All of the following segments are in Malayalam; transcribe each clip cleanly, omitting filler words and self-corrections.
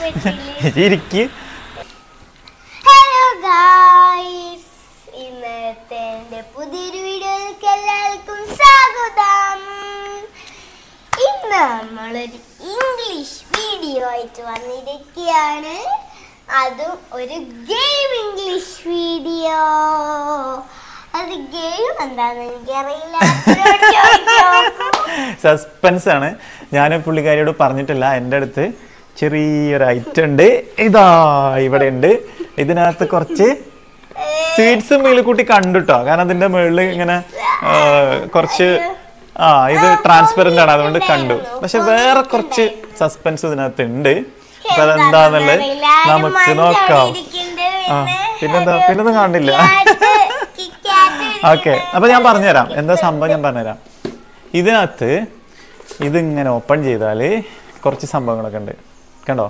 ഇരിക്ക്. ഹലോ ഗായ്സ്, ഇന്നത്തെ എൻ്റെ പുതിയൊരു വീഡിയോയിലേക്ക് എല്ലാവർക്കും സ്വാഗതം. ഇന്ന് നമ്മളൊരു ഇംഗ്ലീഷ് വീഡിയോ ആയിട്ട് വന്നിരിക്കുകയാണ്. അതും ഒരു ഗെയിം ഇംഗ്ലീഷ് വീഡിയോ. അത് ഗെയിം എന്താണെന്ന് എനിക്കറിയില്ല. സസ്പെൻസ് ആണ്. ഞാൻ പുള്ളിക്കാരിയോട് പറഞ്ഞിട്ടില്ല. എൻ്റെ അടുത്ത് ചെറിയൊരു ഐറ്റം ഉണ്ട്. ഇതാ ഇവിടെ ഉണ്ട്. ഇതിനകത്ത് കുറച്ച് സ്വീറ്റ്സ് മേലിക്കൂട്ടി കണ്ടുട്ടോ. കാരണം അതിന്റെ മുകളിൽ ഇങ്ങനെ കുറച്ച് ഇത് ട്രാൻസ്പെറന്റ് ആണ്, അതുകൊണ്ട് കണ്ടു. പക്ഷെ വേറെ കുറച്ച് സസ്പെൻസ് ഇതിനകത്ത് ഉണ്ട്. അപ്പൊ അതെന്താന്നുള്ളത് നമുക്ക് നോക്കാം. പിന്നെന്താ കാണില്ല. ഓക്കെ, അപ്പൊ ഞാൻ പറഞ്ഞുതരാം എന്താ സംഭവം. ഞാൻ പറഞ്ഞുതരാം. ഇതിനകത്ത് ഇതിങ്ങനെ ഓപ്പൺ ചെയ്താല് കുറച്ച് സംഭവങ്ങളൊക്കെ ഉണ്ട്. കണ്ടോ?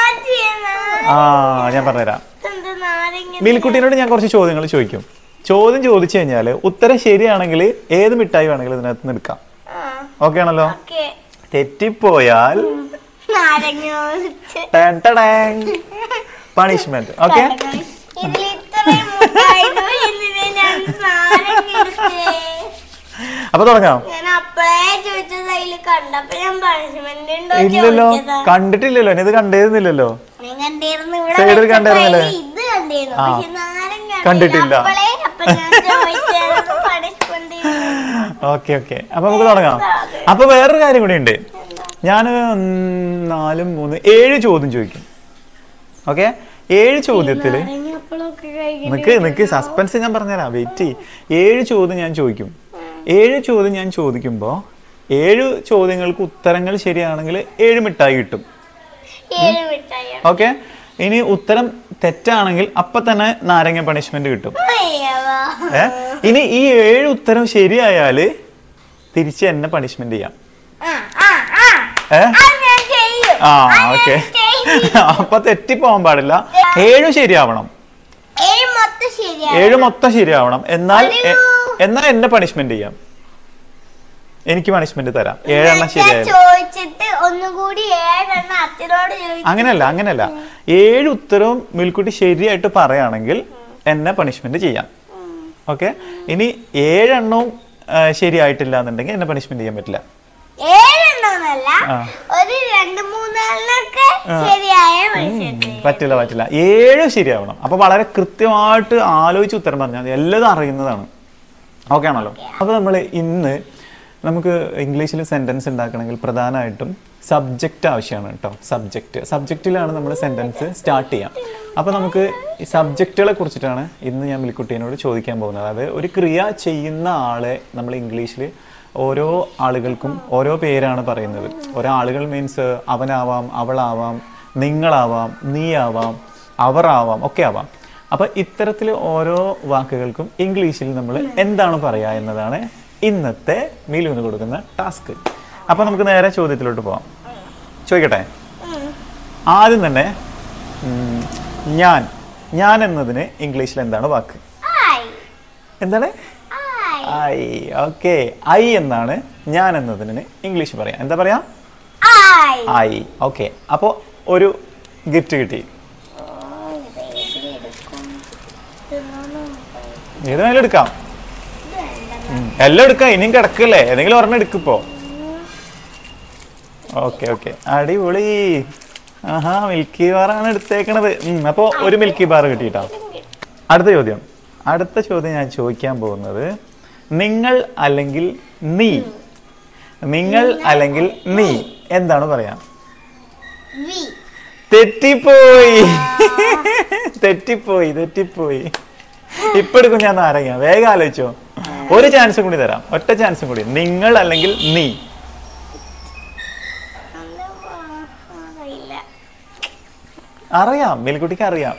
ഞാൻ പറഞ്ഞുതരാം. മിൽക്കുട്ടീനോട് ഞാൻ കുറച്ച് ചോദ്യങ്ങൾ ചോദിക്കും. ചോദ്യം ചോദിച്ചു കഴിഞ്ഞാല് ഉത്തരം ശരിയാണെങ്കിൽ ഏത് മിഠായി വേണമെങ്കിലും ഇതിനകത്ത് നിന്ന് എടുക്കാം. ഓക്കെ ആണല്ലോ? തെറ്റിപ്പോയാൽ പണിഷ്മെന്റ്. ഓക്കെ, അപ്പൊ തുടങ്ങാം. ഇല്ലല്ലോ, കണ്ടിട്ടില്ലല്ലോ. ഇത് കണ്ടിരുന്നില്ലല്ലോ. സൈഡിൽ കണ്ടിരുന്നില്ലേ? കണ്ടിട്ടില്ല. ഓക്കെ ഓക്കെ, അപ്പൊ നമുക്ക് തുടങ്ങാം. അപ്പൊ വേറൊരു കാര്യം കൂടി ഉണ്ട്. ഞാൻ 4, 3, 7 ചോദ്യം ചോദിക്കും. ഓക്കെ, 7 ചോദ്യത്തില് നിക്ക് സസ്പെൻസ് ഞാൻ പറഞ്ഞുതരാം. വെയിറ്റ്. 7 ചോദ്യം ഞാൻ ചോദിക്കും. 7 ചോദ്യം ഞാൻ ചോദിക്കുമ്പോ 7 ചോദ്യങ്ങൾക്ക് ഉത്തരങ്ങൾ ശരിയാണെങ്കിൽ 7 മിഠായി കിട്ടും. ഓക്കെ, ഇനി ഉത്തരം തെറ്റാണെങ്കിൽ അപ്പൊ തന്നെ നാരങ്ങ പണിഷ്മെന്റ് കിട്ടും. ഇനി ഈ 7 ഉത്തരം ശരിയായാല് തിരിച്ച് എന്നെ പണിഷ്മെന്റ് ചെയ്യാം. ഓക്കെ, അപ്പൊ തെറ്റിപ്പോവാൻ പാടില്ല. 7 ശരിയാവണം. 7 മൊത്തം ശരിയാവണം. എന്നാൽ എന്നെ പണിഷ്മെന്റ് ചെയ്യാം. എനിക്ക് പണിഷ്മെന്റ് തരാം. 7 എണ്ണം ശരിയായ. അങ്ങനെയല്ല 7 ഉത്തരവും മിൽക്കുട്ടി ശരിയായിട്ട് പറയുകയാണെങ്കിൽ എന്നെ പണിഷ്മെന്റ് ചെയ്യാം. ഓക്കെ, ഇനി 7 എണ്ണവും ശരിയായിട്ടില്ല എന്നുണ്ടെങ്കിൽ എന്നെ പണിഷ്മെന്റ് ചെയ്യാൻ പറ്റില്ല. പറ്റില്ല 7 ശരിയാവണം. അപ്പൊ വളരെ കൃത്യമായിട്ട് ആലോചിച്ച് ഉത്തരം പറഞ്ഞാൽ എല്ലാം അറിയുന്നതാണ്. ഓക്കെ ആണല്ലോ? അപ്പൊ നമ്മൾ ഇന്ന് നമുക്ക് ഇംഗ്ലീഷിൽ സെന്റൻസ് ഉണ്ടാക്കണമെങ്കിൽ പ്രധാനമായിട്ടും സബ്ജക്റ്റ് ആവശ്യമാണ് കേട്ടോ. സബ്ജക്റ്റിലാണ് നമ്മൾ സെന്റൻസ് സ്റ്റാർട്ട് ചെയ്യാം. അപ്പൊ നമുക്ക് ഈ സബ്ജക്റ്റുകളെ കുറിച്ചിട്ടാണ് ഇന്ന് ഞാൻ മിൽക്കുട്ടീനോട് ചോദിക്കാൻ പോകുന്നത്. അതായത് ഒരു ക്രിയ ചെയ്യുന്ന ആളെ നമ്മൾ ഇംഗ്ലീഷിൽ ഓരോ ആളുകൾക്കും ഓരോ പേരാണ് പറയുന്നത്. ഓരോ ആളുകൾ മീൻസ് അവനാവാം, അവളാവാം, നിങ്ങളാവാം, നീയാവാം, അവറാവാം, ഒക്കെ ആവാം. അപ്പൊ ഇത്തരത്തിൽ ഓരോ വാക്കുകൾക്കും ഇംഗ്ലീഷിൽ നമ്മൾ എന്താണ് പറയുക എന്നതാണ് ഇന്നത്തെ മിലുവിന് കൊടുക്കുന്ന ടാസ്ക്. അപ്പൊ നമുക്ക് നേരെ ചോദ്യത്തിലോട്ട് പോവാം. ചോദിക്കട്ടെ? ആദ്യം തന്നെ ഞാൻ എന്നതിന് ഇംഗ്ലീഷിൽ എന്താണ് വാക്ക്? എന്താണ്? ഐ. ഓക്കെ, ഐ എന്നാണ് ഞാൻ എന്നതിന് ഇംഗ്ലീഷ് പറയാം. എന്താ പറയാ? ഐ. ഓക്കെ, അപ്പോ ഒരു ഗിഫ്റ്റ് കിട്ടി. ഏതായാലും എടുക്കാം. എല്ലാം എടുക്കാം. ഇനിയും കിടക്കല്ലേ? ഏതെങ്കിലും ഒരെണ്ണം എടുക്കിപ്പോ. ഓക്കെ ഓക്കെ, അടിപൊളി. ആഹാ, മിൽക്കി ബാറാണ് എടുത്തേക്കണത്. അപ്പോ ഒരു മിൽക്കി ബാർ കിട്ടിയിട്ടാ. അടുത്ത ചോദ്യം ഞാൻ ചോദിക്കാൻ പോകുന്നത് നിങ്ങൾ അല്ലെങ്കിൽ നീ. നിങ്ങൾ അല്ലെങ്കിൽ നീ എന്താണ് പറയാ? തെറ്റിപ്പോയി. ഇപ്പൊ എടുക്കും ഞാൻ നാരങ്ങ. വേഗം ആലോചിച്ചോ. ഒരു ചാൻസും കൂടി തരാം. ഒറ്റ ചാൻസും കൂടി. നിങ്ങൾ അല്ലെങ്കിൽ നീ. അറിയാം, മിൽക്കുട്ടിക്ക് അറിയാം.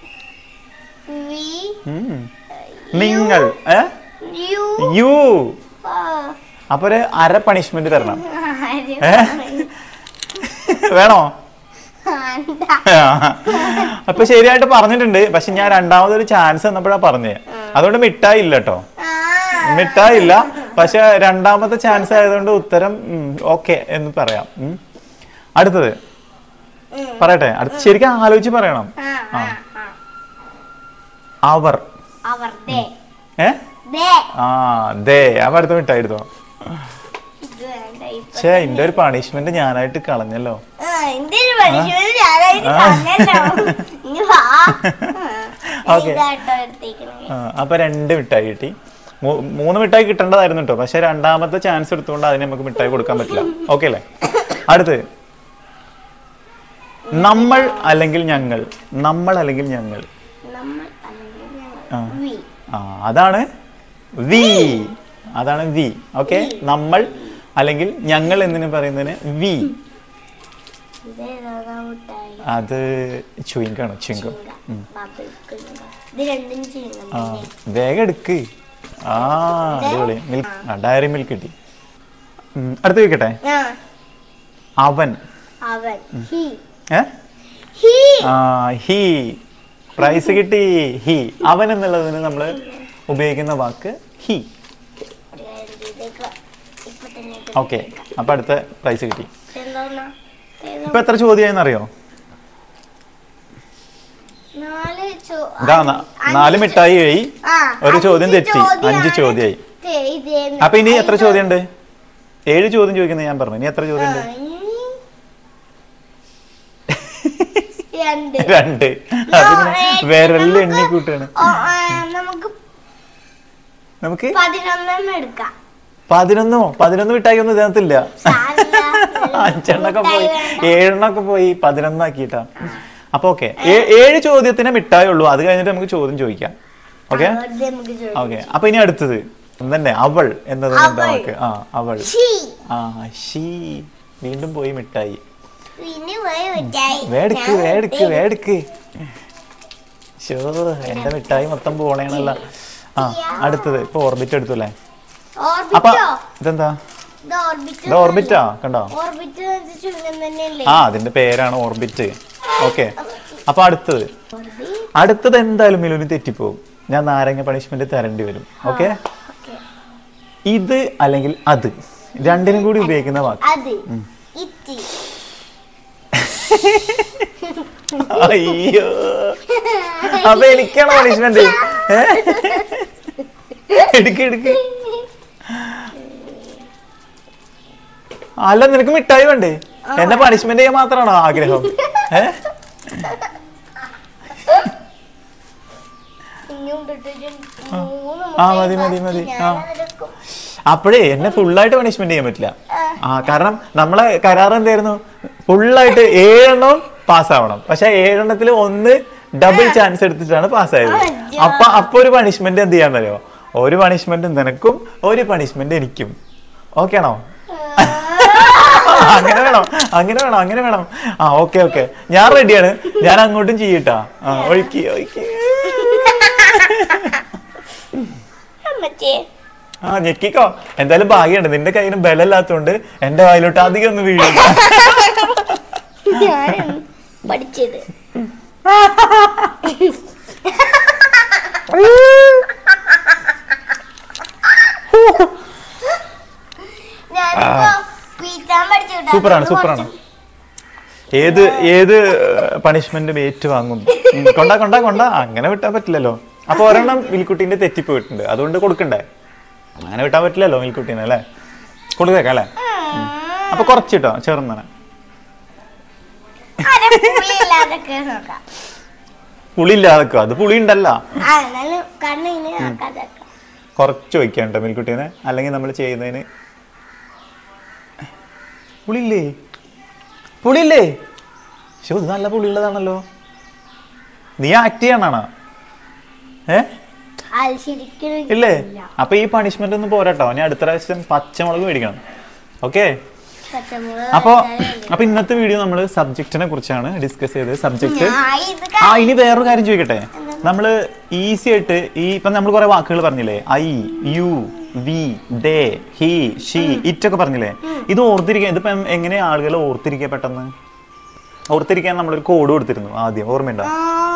നിങ്ങൾ യു. അപ്പൊ ഒരു അര പണിഷ്മെന്റ് തരണം. വേണോ? അപ്പൊ ശരിയായിട്ട് പറഞ്ഞിട്ടുണ്ട്. പക്ഷെ ഞാൻ രണ്ടാമതൊരു ചാൻസ് തന്നപ്പോഴാ പറഞ്ഞേ. അതുകൊണ്ട് മിഠായി ഇല്ല കേട്ടോ. മിഠായി ഇല്ല. പക്ഷെ രണ്ടാമത്തെ ചാൻസ് ആയതുകൊണ്ട് ഉത്തരം ഓക്കെ എന്ന് പറയാം. അടുത്തത് പറയട്ടെ, അടുത്ത് ശരിക്കും ആലോചിച്ച് പറയണം. അവർ. ദേ. അപ്പൊ അടുത്ത മിഠായി. ഛേ, എന്റെ ഒരു പണിഷ്മെന്റ് ഞാനായിട്ട് കളഞ്ഞല്ലോ. ഓക്കെ, അപ്പൊ 2 മിഠായി കിട്ടി. 3 മിഠായി കിട്ടേണ്ടതായിരുന്നു കേട്ടോ. പക്ഷെ രണ്ടാമത്തെ ചാൻസ് എടുത്തുകൊണ്ട് അതിന് നമുക്ക് മിഠായി കൊടുക്കാൻ പറ്റില്ല. ഓക്കെ അല്ലേ? അടുത്ത് നമ്മൾ അല്ലെങ്കിൽ ഞങ്ങൾ. നമ്മൾ അല്ലെങ്കിൽ ഞങ്ങൾ. അതാണ് വി. അതാണ് വി. ഓക്കെ, നമ്മൾ അല്ലെങ്കിൽ ഞങ്ങൾ എന്നിന് പറയുന്നതിന് വി. അത് ചുയിങ്കാണ്. ചുയിങ്കം. വേഗം എടുക്ക്. അടിപൊളി. ഡയറി മിൽക്ക് കിട്ടി. അടുത്ത് വെക്കട്ടെ. അവൻ. ഹി. പ്രൈസ് കിട്ടി. ഹി. അവൻ എന്നുള്ളതിന് നമ്മൾ ഉപയോഗിക്കുന്ന വാക്ക് ഹി. ഓക്കെ, അപ്പൊ അടുത്ത പ്രൈസ് കിട്ടി. ഇപ്പൊ എത്ര ചോദ്യമായെന്നറിയോ? 4 മിഠായി ആയി, ഒരു ചോദ്യം തെറ്റി, 5 ചോദ്യമായി. അപ്പൊ ഇനി എത്ര ചോദ്യം ഉണ്ട്? 7 ചോദ്യം ചോദിക്കുന്നത് ഞാൻ പറഞ്ഞു. ഇനി എത്ര ചോദ്യം ഉണ്ട്? 2. അതിന് വിരലിൽ എണ്ണി കൂട്ടാണ്. നമുക്ക് 11 മിഠായി ഒന്നും ഇതിനകത്തില്ല. 5 പോയി, 7 പോയി, 11 ആക്കിട്ടാ. അപ്പൊ ഓക്കെ, 7 ചോദ്യത്തിന് മിഠായി ഉള്ളൂ. അത് കഴിഞ്ഞിട്ട് നമുക്ക് ചോദ്യം ചോദിക്കാം. Okay okay. അപ്പൊ ഇനി അടുത്തത് തന്നെ അവൾ എന്നത് വാക്ക്. അവൾ. ഷീ. വീണ്ടും പോയി മിഠായി. വേടിക്ക്. ഷോ, എന്റെ മിഠായി മൊത്തം പോണേണല്ല. അടുത്തത് ഇപ്പൊ ഓർബിറ്റ് എടുത്തു അല്ലേ? അപ്പൊ ഇതെന്താ? ഓർബിറ്റാ. കണ്ടോ? അതിന്റെ പേരാണ് ഓർബിറ്റ്. ഓക്കെ, അപ്പൊ അടുത്തത് എന്തായാലും മിലുവിന് തെറ്റിപ്പോവും. ഞാൻ നാരങ്ങ പണിഷ്മെന്റ് തരേണ്ടി വരും. ഓക്കെ, ഇത് അല്ലെങ്കിൽ അത്, രണ്ടിനും കൂടി ഉപയോഗിക്കുന്ന വാക്ക്. അയ്യോ, അപ്പൊ എനിക്കാണ് പണിഷ്മെന്റ്. എടുക്ക്. അല്ല, നിനക്ക് മിഠായി വേണ്ടേ? എന്നെ പണിഷ്മെന്റ് ചെയ്യാൻ മാത്രമാണോ ആഗ്രഹം? മതി. അപ്പോഴേ എന്നെ ഫുള്ളായിട്ട് പണിഷ്മെന്റ് ചെയ്യാൻ പറ്റില്ല. കാരണം നമ്മളെ കരാർ എന്തായിരുന്നു? ഫുള്ളായിട്ട് 7 എണ്ണം പാസ്സാവണം. പക്ഷെ 7 എണ്ണത്തിൽ 1 ഡബിൾ ചാൻസ് എടുത്തിട്ടാണ് പാസ്സായത്. അപ്പൊ ഒരു പണിഷ്മെന്റ് എന്ത് ചെയ്യാന്നറിയോ? ഒരു പണിഷ്മെന്റ് നിനക്കും, ഒരു പണിഷ്മെന്റ് എനിക്കും. ഓക്കെ ആണോ? അങ്ങനെ വേണം. ഓക്കെ, ഞാൻ റെഡിയാണ്. ഞാൻ അങ്ങോട്ടും ചെയ്യട്ടാ. ഒഴുക്കി. ഞെക്കിക്കോ. എന്തായാലും ഭാഗ്യമുണ്ട്, നിന്റെ കയ്യിന് ബലമില്ലാത്തോണ്ട് എന്റെ വായിലോട്ട് അധികം ഒന്നും വീഴില്ല. പഠിച്ചത് സൂപ്പറാണ്. ഏത് പണിഷ്മെന്റും ഏറ്റുവാങ്ങും. കൊണ്ട അങ്ങനെ വിട്ടാൻ പറ്റില്ലല്ലോ. അപ്പൊ ഒരെണ്ണം മിൽക്കുട്ടീന്റെ തെറ്റിപ്പോയിട്ടുണ്ട്, അതുകൊണ്ട് കൊടുക്കണ്ടേ? അങ്ങനെ വിട്ടാൻ പറ്റില്ലല്ലോ മിൽക്കുട്ടീനെ, അല്ലേ? കൊടുത്തേക്കാം അല്ലേ? അപ്പൊ കുറച്ചിട്ടോ, ചെറുന്നനെ. പുളി ഇല്ലാതെക്കോ? അത് പുളി ഉണ്ടല്ല. കുറച്ച് വയ്ക്കണ്ട മിൽക്കുട്ടീനെ, അല്ലെങ്കിൽ നമ്മൾ ചെയ്യുന്നതിന് പുളിയില്ലേ? ശോ, ഇത് നല്ല പുളിയുള്ളതാണല്ലോ. നീ ആക്ട് ചെയ്യാനാണോ? ഇല്ലേ? അപ്പൊ ഈ പണിഷ്മെന്റ് ഒന്നും പോരാട്ടോ. ഞാൻ അടുത്ത പ്രാവശ്യം പച്ചമുളക് മേടിക്കണം. ഓക്കെ, അപ്പൊ ഇന്നത്തെ വീഡിയോ നമ്മൾ സബ്ജക്റ്റിനെ കുറിച്ചാണ് ഡിസ്കസ് ചെയ്തത്. സബ്ജക്റ്റ്. ഇനി വേറൊരു കാര്യം ചോദിക്കട്ടെ. നമ്മള് ഈസി ആയിട്ട് ഇപ്പൊ നമ്മൾ കുറെ വാക്കുകൾ പറഞ്ഞില്ലേ? I, you, we, they, he, she, it ഒക്കെ പറഞ്ഞില്ലേ? ഇത് ഓർത്തിരിക്കാൻ, ഇതിപ്പോ എങ്ങനെ ആളുകൾ ഓർത്തിരിക്കുക? പെട്ടെന്ന് ഓർത്തിരിക്കാൻ നമ്മളൊരു കോഡ് കൊടുത്തിരുന്നു ആദ്യം, ഓർമ്മയുണ്ടോ?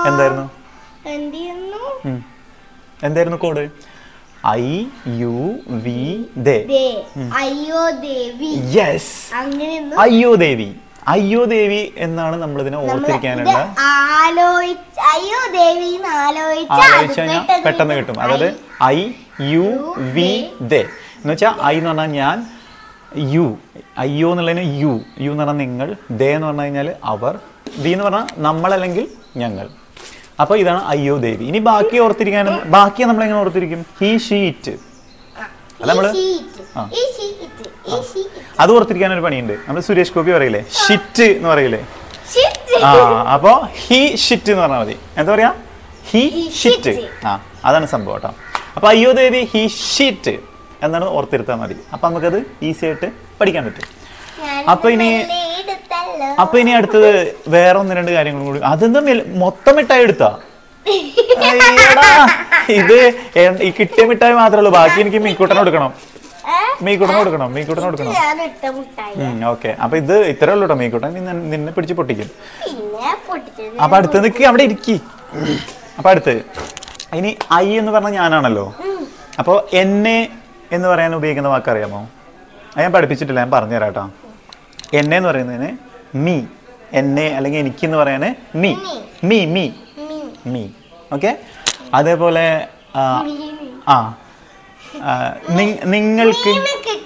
എന്തായിരുന്നു code? I, you, we, they. Yes, അയ്യോ ദേവി. അയ്യോ ദേവി എന്നാണ് നമ്മൾ ഇതിനെ ഓർത്തിരിക്കാനുള്ള. അയ്യോ ദേവി ആലോചിച്ച് കഴിഞ്ഞാൽ പെട്ടെന്ന് കിട്ടും. അതായത് ഐ യു വി ദേ എന്ന് വെച്ചാൽ ഐ എന്ന് പറഞ്ഞാൽ ഞാൻ, യു അയ്യോ എന്നുള്ളതിന് യു എന്ന് പറഞ്ഞാൽ നിങ്ങൾ, ദേ എന്ന് പറഞ്ഞു കഴിഞ്ഞാൽ അവർ, വി എന്ന് പറഞ്ഞാൽ നമ്മൾ അല്ലെങ്കിൽ ഞങ്ങൾ. അപ്പൊ ഇതാണ് അയ്യോ ദേവി. ഇനി ബാക്കി ഓർത്തിരിക്കാനും, ബാക്കി നമ്മൾ എങ്ങനെ ഓർത്തിരിക്കും? ഹി ഷീറ്റ്, അത് നമ്മള് അത് ഓർത്തിരിക്കാൻ ഒരു പണിയുണ്ട്. നമ്മൾ സുരേഷ് ഗോപി പറയില്ലേ ഷിറ്റ് എന്ന് പറയില്ലേ? അപ്പൊ ഹി ഷിറ്റ് എന്ന് പറഞ്ഞാൽ മതി. എന്താ പറയാ? He shit. അതാണ് സംഭവം കേട്ടോ. അപ്പൊ അയ്യോ ദേവി ഹി ഷിറ്റ് എന്നാണ് ഓർത്തിരുത്താൽ മതി. അപ്പൊ നമുക്കത് ഈസി ആയിട്ട് പഠിക്കാൻ പറ്റും. അപ്പൊ ഇനി അടുത്തത് വേറെ ഒന്ന് രണ്ട് കാര്യങ്ങളും കൂടി. അതെന്താ മൊത്തം മിഠായി എടുത്താ? ഇത് ഈ കിട്ടിയ മിഠായി മാത്രമേ ഉള്ളൂ, ബാക്കി എനിക്ക് മീക്കൂട്ടനെ കൊടുക്കണം. ഓക്കെ, അപ്പൊ ഇത് ഇത്രേ ഉള്ളൂ കേട്ടോ. മീക്കൂട്ടൻ നിന്നെ പിടിച്ച് പൊട്ടിക്കും. അപ്പൊ അടുത്ത് നിൽക്കി, അവിടെ ഇരിക്കി. അപ്പൊ അടുത്ത് ഇനി ഐ എന്ന് പറഞ്ഞ ഞാനാണല്ലോ. അപ്പൊ എന്നെ എന്ന് പറയാൻ ഉപയോഗിക്കുന്ന വാക്കറിയാമോ? അത് ഞാൻ പഠിപ്പിച്ചിട്ടില്ല, ഞാൻ പറഞ്ഞുതരാം കേട്ടോ. എന്നെ എന്ന് പറയുന്നതിന് മീ, എന്നെ അല്ലെങ്കിൽ എനിക്ക് എന്ന് പറയാന് me me me me. Okay, അതേപോലെ നിങ്ങൾക്ക്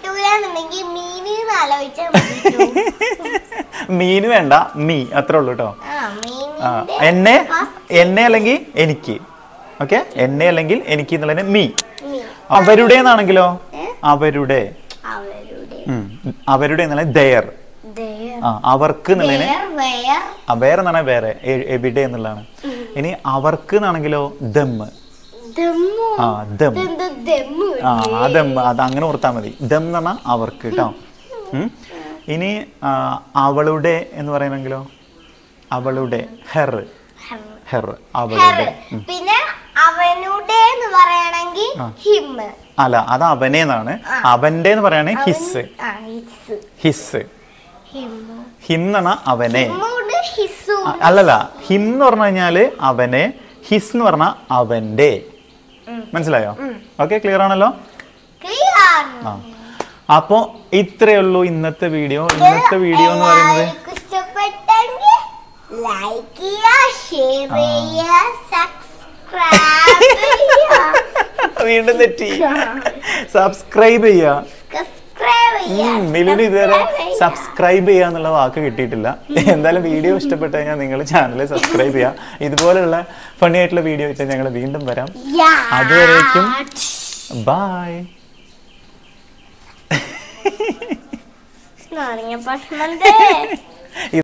മീന് വേണ്ട, മീ അത്രേ ഉള്ളൂ കേട്ടോ. എന്നെ അല്ലെങ്കിൽ എനിക്ക്. ഓക്കെ, എന്നെ അല്ലെങ്കിൽ എനിക്ക് എന്നുള്ളതിന് മീ. അവരുടെ എന്നാണെങ്കിലോ അവരുടെ, അവരുടെ എന്നുള്ള ദയർ. അവർക്ക് എന്നുള്ളതിന് വേറെ എന്ന് പറഞ്ഞാൽ വേറെ, എവിടെ എന്നുള്ളതാണ്. ഇനി അവർക്ക് എന്നാണെങ്കിലോ ദമ്മ്. ദം, അത് അങ്ങനെ ഓർത്താ മതി. ദം എന്ന് പറഞ്ഞാൽ അവർക്ക് കേട്ടോ. ഇനി അവളുടെ എന്ന് പറയുന്നെങ്കിലോ അവളുടെ, ഹെർ ഹെർ അവളുടെ. പിന്നെ അവനുടെ എന്ന് പറയണമെങ്കിൽ ഹിം. അല്ല, അത് അവനെ എന്നാണ്. അവന്റെ എന്ന് പറയണേ ഹിസ്. ഹിസ്, ഹിം എന്ന് പറഞ്ഞാൽ അവനെ. അല്ലല്ല, ഹിം എന്ന് പറഞ്ഞു കഴിഞ്ഞാല് അവനെ, ഹിസ് എന്ന് പറഞ്ഞാൽ അവന്റെ. മനസ്സിലായോ? ഓക്കെ, ക്ലിയർ ആണല്ലോ? അപ്പൊ ഇത്രയേ ഉള്ളൂ ഇന്നത്തെ വീഡിയോ. ഇന്നത്തെ വീഡിയോ എന്ന് പറയുന്നത് ലൈക്ക് ചെയ്യുക, ഷെയർ ചെയ്യുക, സബ്സ്ക്രൈബ് ചെയ്യുക. വീണ്ടും തെറ്റി. സബ്സ്ക്രൈബ് ചെയ്യുക. മിലുവിന് ഇതുവരെ സബ്സ്ക്രൈബ് ചെയ്യുക എന്നുള്ള വാക്ക് കിട്ടിയിട്ടില്ല. എന്തായാലും വീഡിയോ ഇഷ്ടപ്പെട്ടു കഴിഞ്ഞാൽ നിങ്ങൾ ചാനൽ സബ്സ്ക്രൈബ് ചെയ്യുക. ഇതുപോലുള്ള ഫണ്ണി ആയിട്ടുള്ള വീഡിയോ വെച്ചാൽ ഞങ്ങൾ വീണ്ടും വരാം. അതുവരേക്കും ബൈ.